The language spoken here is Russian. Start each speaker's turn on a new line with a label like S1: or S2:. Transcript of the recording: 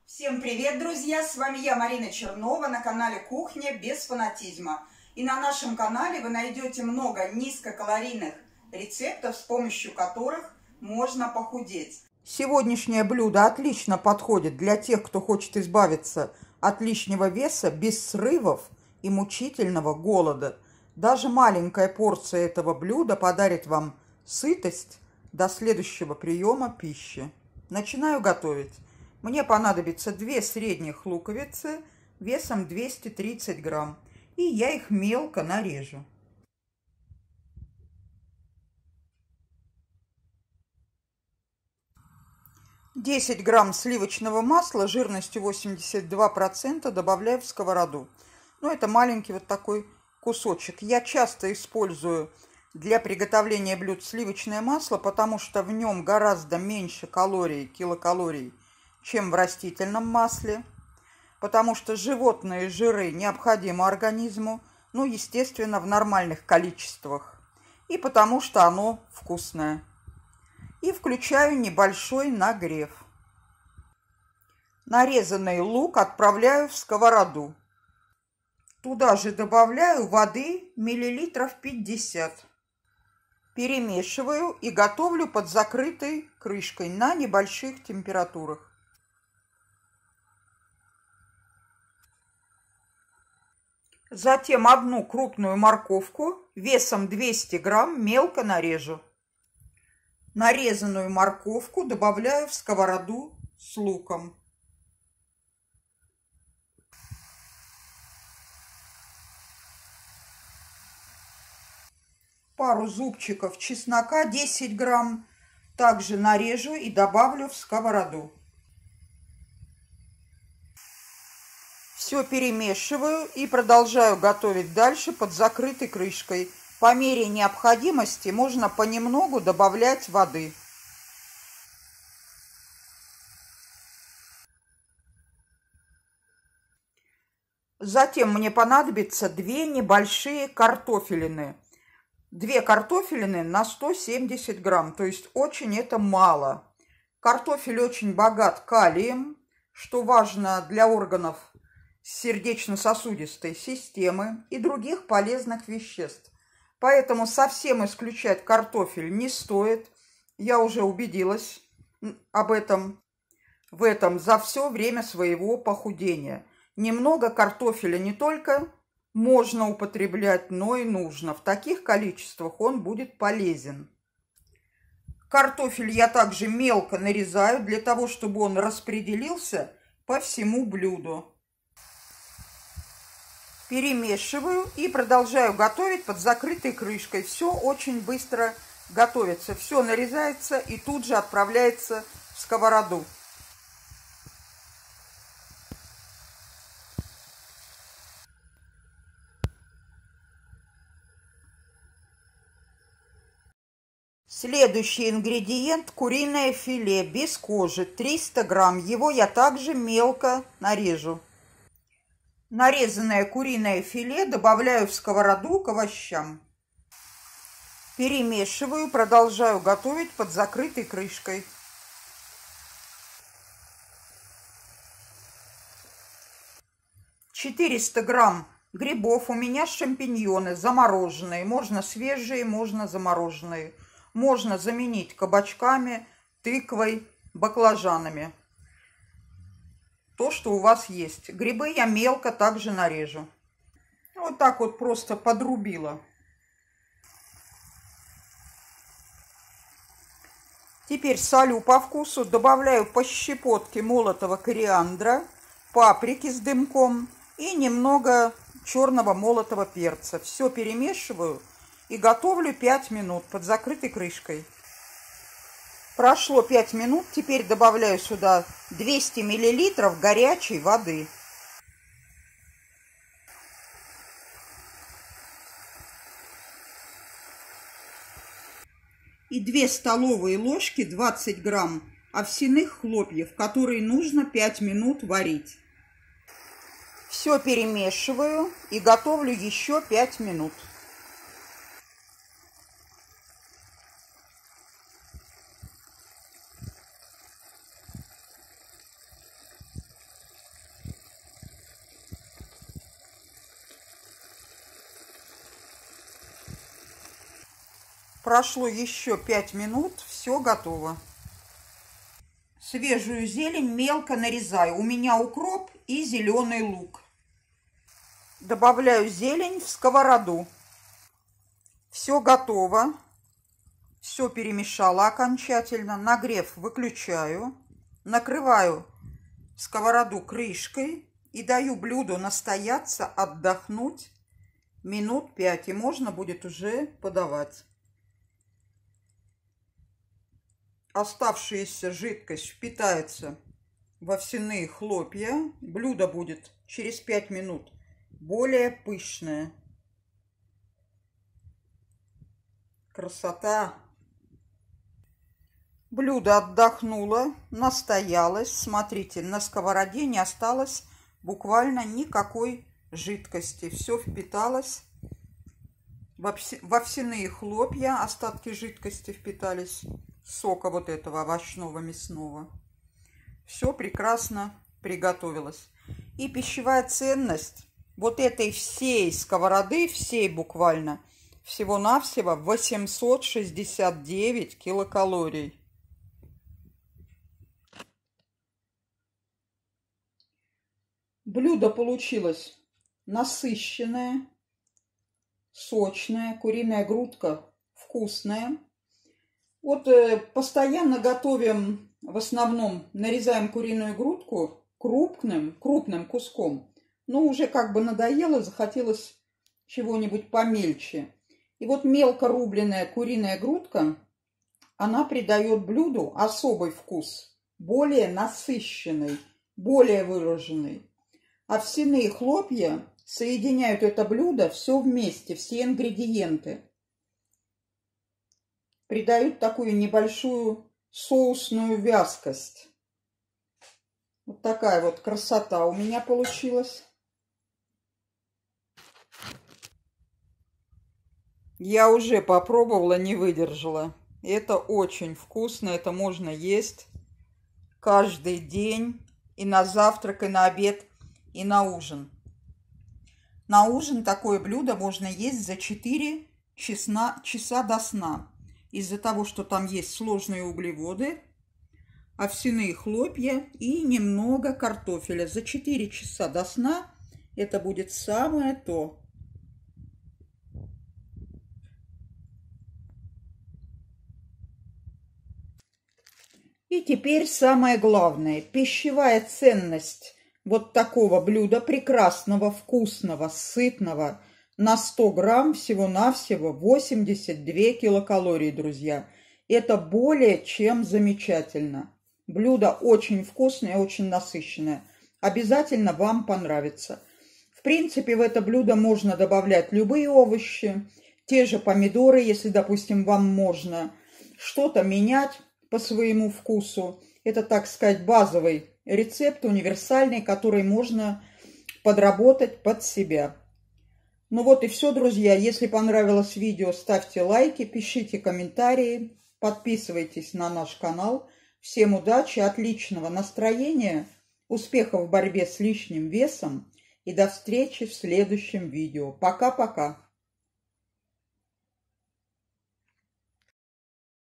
S1: Всем привет, друзья! С вами я, Марина Чернова, на канале «Кухня без фанатизма». И на нашем канале вы найдете много низкокалорийных рецептов, с помощью которых можно похудеть. Сегодняшнее блюдо отлично подходит для тех, кто хочет избавиться от лишнего веса без срывов и мучительного голода. Даже маленькая порция этого блюда подарит вам сытость до следующего приема пищи. Начинаю готовить. Мне понадобится 2 средних луковицы весом 230 грамм, и я их мелко нарежу. Десять грамм сливочного масла жирностью 82% добавляю в сковороду. Ну, это маленький вот такой кусочек. Я часто использую для приготовления блюд сливочное масло, потому что в нем гораздо меньше калорий, килокалорий, чем в растительном масле, потому что животные жиры необходимы организму, ну, естественно, в нормальных количествах, и потому что оно вкусное. И включаю небольшой нагрев. Нарезанный лук отправляю в сковороду. Туда же добавляю воды миллилитров 50. Перемешиваю и готовлю под закрытой крышкой на небольших температурах. Затем одну крупную морковку весом 200 грамм мелко нарежу. Нарезанную морковку добавляю в сковороду с луком. Пару зубчиков чеснока 10 грамм также нарежу и добавлю в сковороду. Все перемешиваю и продолжаю готовить дальше под закрытой крышкой. По мере необходимости можно понемногу добавлять воды. Затем мне понадобится 2 небольшие картофелины. 2 картофелины на 170 грамм, то есть очень это мало. Картофель очень богат калием, что важно для органов сердечно-сосудистой системы и других полезных веществ. Поэтому совсем исключать картофель не стоит. Я уже убедилась в этом за все время своего похудения. Немного картофеля не только можно употреблять, но и нужно. В таких количествах он будет полезен. Картофель я также мелко нарезаю для того, чтобы он распределился по всему блюду. Перемешиваю и продолжаю готовить под закрытой крышкой. Все очень быстро готовится. Все нарезается и тут же отправляется в сковороду. Следующий ингредиент — куриное филе без кожи, 300 грамм. Его я также мелко нарежу. Нарезанное куриное филе добавляю в сковороду к овощам. Перемешиваю, продолжаю готовить под закрытой крышкой. «400 грамм грибов. У меня шампиньоны замороженные. Можно свежие, можно замороженные. Можно заменить кабачками, тыквой, баклажанами. То, что у вас есть. Грибы я мелко также нарежу. Вот так вот просто подрубила. Теперь солю по вкусу. Добавляю по щепотке молотого кориандра, паприки с дымком и немного черного молотого перца. Все перемешиваю и готовлю 5 минут под закрытой крышкой. Прошло 5 минут. Теперь добавляю сюда 200 миллилитров горячей воды. И 2 столовые ложки 20 грамм овсяных хлопьев, которые нужно 5 минут варить. Все перемешиваю и готовлю еще 5 минут. Прошло еще 5 минут, все готово. Свежую зелень мелко нарезаю. У меня укроп и зеленый лук. Добавляю зелень в сковороду. Все готово. Все перемешала окончательно. Нагрев выключаю. Накрываю сковороду крышкой и даю блюду настояться, отдохнуть минут 5. И можно будет уже подавать. Оставшаяся жидкость впитается в овсяные хлопья. Блюдо будет через 5 минут более пышное. Красота! Блюдо отдохнуло, настоялось. Смотрите, на сковороде не осталось буквально никакой жидкости. Все впиталось в овсяные хлопья. Остатки жидкости впитались. Сока вот этого овощного мясного. Все прекрасно приготовилось. И пищевая ценность вот этой всей сковороды, всей буквально, всего-навсего 869 килокалорий. Блюдо получилось насыщенное, сочное, куриная грудка вкусная. Вот постоянно готовим, в основном нарезаем куриную грудку крупным куском. Но уже как бы надоело, захотелось чего-нибудь помельче. И вот мелко рубленная куриная грудка, она придает блюду особый вкус, более насыщенный, более выраженный. Овсяные хлопья соединяют это блюдо все вместе, все ингредиенты. Придают такую небольшую соусную вязкость. Вот такая вот красота у меня получилась. Я уже попробовала, не выдержала. Это очень вкусно, это можно есть каждый день. И на завтрак, и на обед, и на ужин. На ужин такое блюдо можно есть за 4 часа до сна. Из-за того, что там есть сложные углеводы, овсяные хлопья и немного картофеля. За 4 часа до сна это будет самое то. И теперь самое главное. Пищевая ценность вот такого блюда, прекрасного, вкусного, сытного, на 100 грамм всего-навсего 82 килокалории, друзья. Это более чем замечательно. Блюдо очень вкусное, очень насыщенное. Обязательно вам понравится. В принципе, в это блюдо можно добавлять любые овощи, те же помидоры, если, допустим, вам можно что-то менять по своему вкусу. Это, так сказать, базовый рецепт, универсальный, который можно подработать под себя. Ну вот и все, друзья. Если понравилось видео, ставьте лайки, пишите комментарии, подписывайтесь на наш канал. Всем удачи, отличного настроения, успехов в борьбе с лишним весом и до встречи в следующем видео. Пока-пока.